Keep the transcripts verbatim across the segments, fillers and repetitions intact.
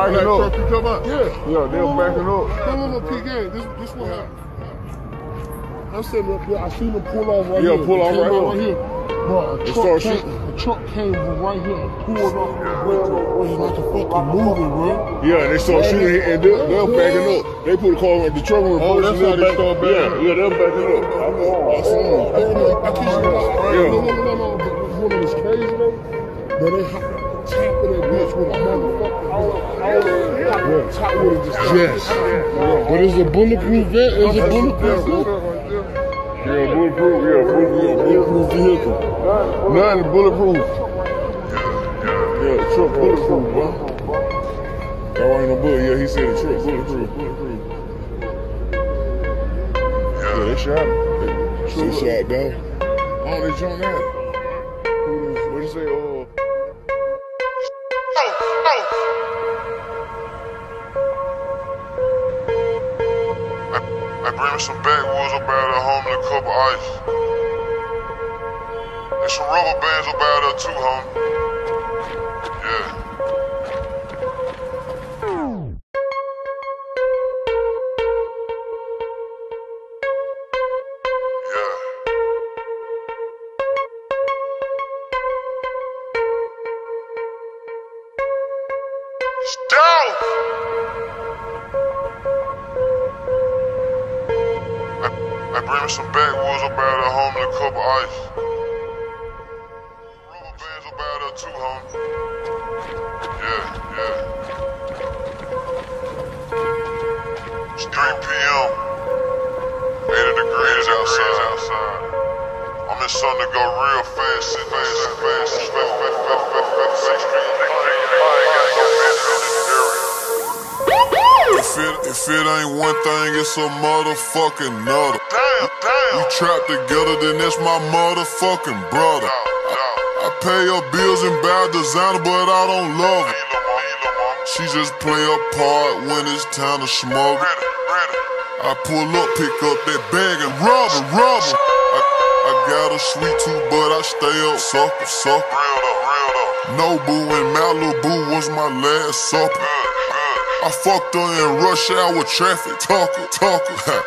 backing Black up. truck you come out? Yeah, yeah, they were backing up. No, no, no, P-Gang, this, this what happened. I'm sitting up here, I seen them pull off right Yeah, here. pull off They came right out here. here. Bro, a They truck, start came, shooting. a truck came from right here and pulled off the railroad. It's like a fucking movie, bro. Yeah, and they started shooting here, and they're, they're backing up. They put the car in the truck with Oh, that's how they start backing Yeah, up. yeah, they're backing up. I know. I saw them. Hey, look, I kid you not. Yeah. No, no, no, no, no. But what is crazy though? That they hop on top of that bitch with a motherfucker. Yeah, top with it just. Yes. Yeah. But it's a bulletproof vet. It's a bulletproof vet. Yeah, bulletproof. Yeah, bulletproof. Bulletproof vehicle. None bulletproof. Yeah, the truck bulletproof, bro. That ain't no bullet. Yeah, he said the truck bulletproof. Bulletproof. Yeah, they shot him. They, they shot down. Oh, they jumped out. What you say? Oh. I bring me some backwoods up out of there, homie, and a cup of ice. And some rubber bands up out there too, homie. Yeah. Yeah. Stop! I bring me some backwoods up out of there, homie, and a cup of ice. Rubber bands up out there too, homie. Yeah, yeah. It's three P M eighty degrees outside. outside. I'm in something to go real fast, fast, fast, fast, fast, fast, fast, fast, fast, fast. If it, if it ain't one thing, it's a motherfucking another. Damn, damn. We trapped together, then that's my motherfucking brother. I, I pay her bills and buy designer, but I don't love her. She just play a part when it's time to smoke. I pull up, pick up that bag and rub her, rub her. I, I got a sweet tooth, but I stay up, sucker, sucker. Nobu and Malibu was my last supper. I fucked her in rush hour traffic, talker, talker.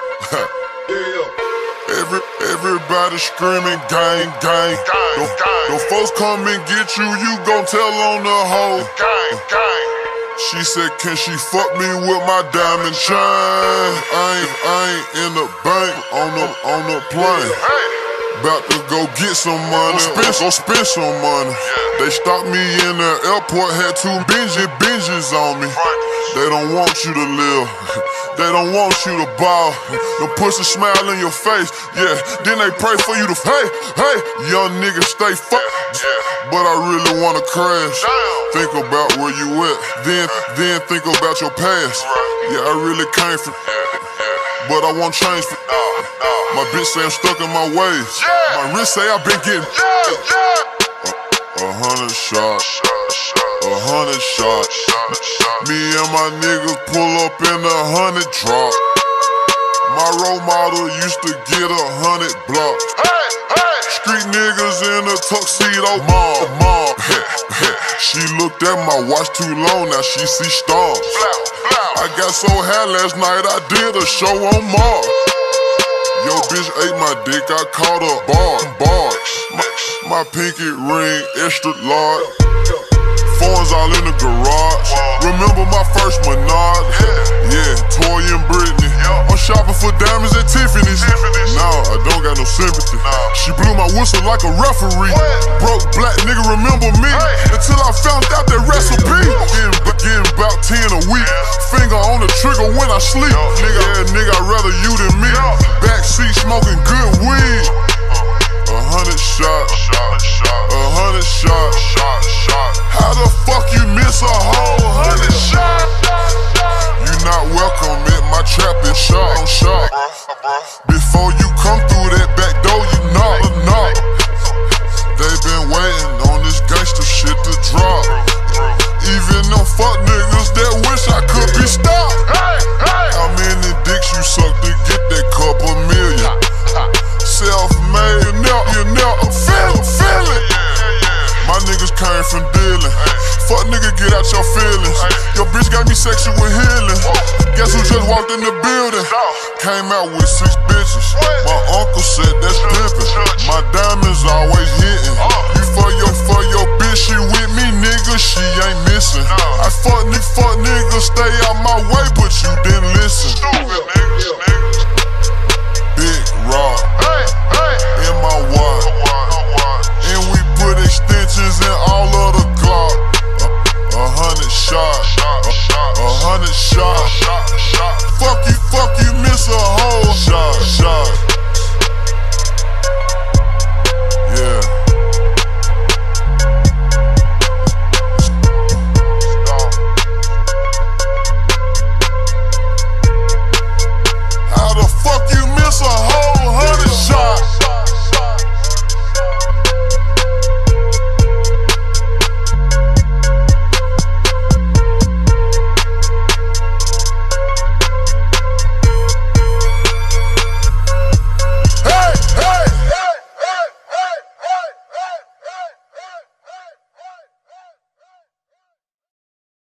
Every, everybody screaming gang, gang. Don't, don't folks come and get you, you gon' tell on the hoe. Gang, gang. She said, can she fuck me with my diamond chain? I ain't, I ain't in the bank, on the, on the plane. About to go get some money, spend, go spend some money. They stopped me in the airport, had two binges, binges on me. They don't want you to live, they don't want you to ball. The pussy smile in your face, yeah. Then they pray for you to, hey, hey, young nigga stay fucked. But I really wanna crash. Think about where you at, then, then think about your past. Yeah, I really came from, but I won't change for. My bitch say I'm stuck in my ways. My wrist say I've been getting a, a hundred shots, a hundred shots. Me and my niggas pull up in a hundred drop. My role model used to get a hundred block. Street niggas in a tuxedo, mom, mom. She looked at my watch too long, now she see stars. I got so high last night, I did a show on Mars. Yo, bitch ate my dick, I caught her bar, bars. My, my pinky ring, extra large. Phones all in the garage. Remember my first Menard? Yeah, Toy and Britney. I'm shopping for diamonds at Tiffany's. Nah, I don't got no sympathy. She blew my whistle like a referee. Broke black nigga, remember me? Until I found out that recipe. Getting, getting about ten a week. Finger on the trigger when I sleep. Nigga, yeah, nigga, I'd rather you than me. Backseat smoking good weed. A hundred shots. A hundred shots. How the fuck you miss a whole hundred shots? You not welcome at my trap and shot, shot. Before you come through that back door, you knock, knock. They been waiting on this gangster shit to drop. Even them fuck niggas that wish I could be stopped. How many dicks you suck to get that couple million? got your feelings. Your bitch got me sexual healing. Guess who just walked in the building? Came out with six bitches. My uncle said that's pimpin'. My diamonds always hitting. You for your, for your bitch, she with me, nigga, she ain't missing. I fuck nigga, fuck nigga, stay out my way, but you